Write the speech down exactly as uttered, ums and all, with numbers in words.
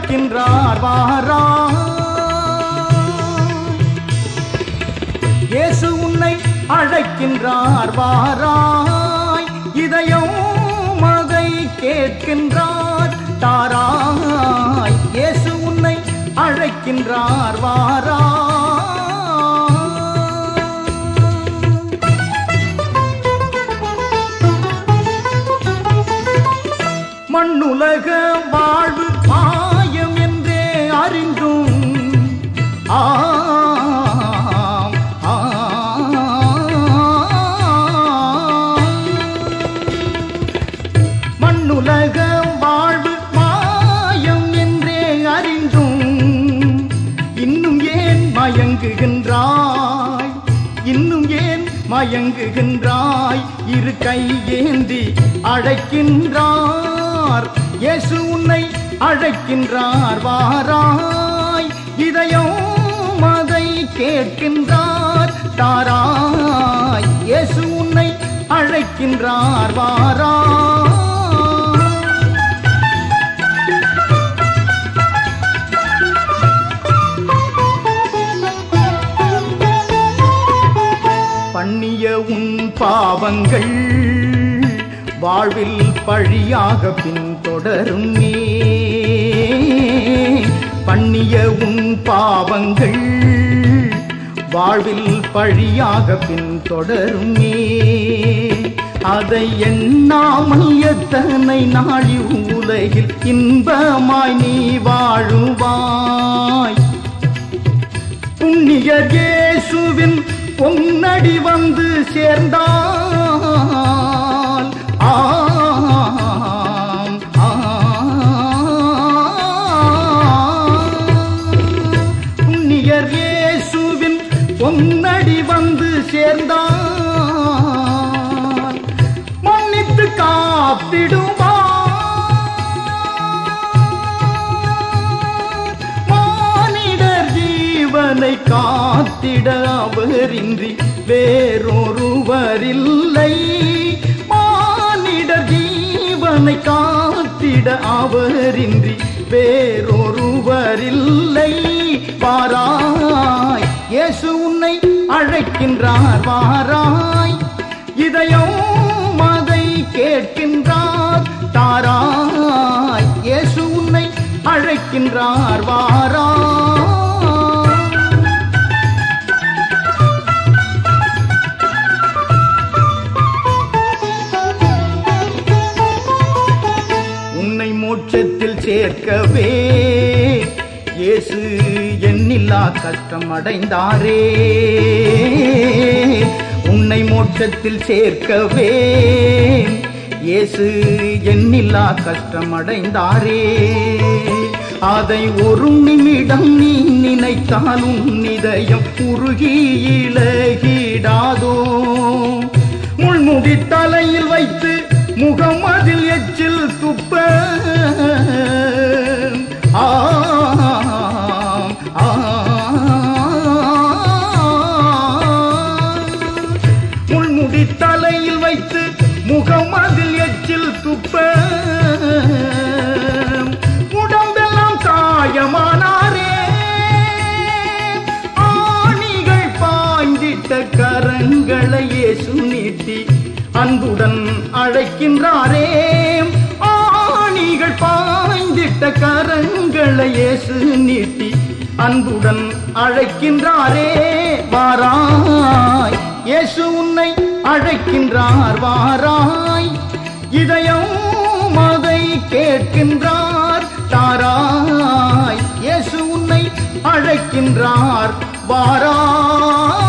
அழைக்கின்றார் வாராய். இயேசு உன்னை அழைக்கின்றார் வாராய். இதயம் அதை கேட்கின்றார் தாராய். இயேசு உன்னை அழைக்கின்றார் வாராய். மண்ணுலக வாழ்வு மாயம் என்றே அறிந்தும் ஆம் மண்ணுலக வாழ்வு மாயம் என்றே அறிந்தும் இன்னும் ஏன் மயங்குகின்றாய்? இன்னும் ஏன் மயங்குகின்றாய்? இரு கையேந்தி அழைக்கின்றார். இயேசு உன்னை அழைக்கின்றார் வாராய். இதயம் அதை கேட்கின்றார் தாராய். இயேசு உன்னை அழைக்கின்றார் வாராய். பண்ணிய உன் பாவங்கள் வாழ்வில் பழியாக பின்தொடருமே. பண்ணிய உன் பாவங்கள் வாழ்வில் பழியாக பின்தொடருமே. அதை எண்ணாமல் எத்தனை நாளி உலகில் இன்பமாய் நீ வாழுவாய். புண்ணியர் இயேசுவின் பொன்னடி வந்து சேர்ந்தால் ஆம் புண்ணியர் இயேசுவின் பொன்னடி வந்து சேர்ந்தால் மன்னித்து காத்திடுவார். மானிடர் ஜீவனை காத்திட அவரின்றி வேறொருவரில்லை. மானிடர் ஜீவனை காத்திட அவரின்றி வேறொருவரில்லை. வாராய். இயேசு உன்னை அழைக்கின்றார் வாராய். இதயம் அதை கேட்கின்றார் தாராய். இயேசு உன்னை அழைக்கின்றார் வாராய். மோட்சத்தில் சேர்க்கவே இயேசு எண்ணில்லா கஷ்டம் அடைந்தாரே. உன்னை மோட்சத்தில் சேர்க்கவே இயேசு எண்ணில்லா கஷ்டம் அடைந்தாரே. அதை ஒரு நிமிடம் நீ நினைத்தால் உன் இதயம் உருகி இலகிடாதோ. முள்முடி தலையில் வைத்து முகம் அதில் எச்சில் துப்ப முள்முடி தலையில் வைத்து முகம் அதில் எச்சில் துப்ப உடம்பெல்லாம் காயமானாரே. ஆணிகள் பாய்ந்திட்ட கரங்களை இயேசு நீட்டி அன்புடன் அழைக்கின்றாரே. ஆணிகள் பாய்ந்திட்ட கரங்களை இயேசு நீட்டி அன்புடன் அழைக்கின்றாரே. வாராய். இயேசு உன்னை அழைக்கின்றார் வாராய். இதயம் அதை கேட்கின்றார் தாராய். இயேசு உன்னை அழைக்கின்றார் வாராய்.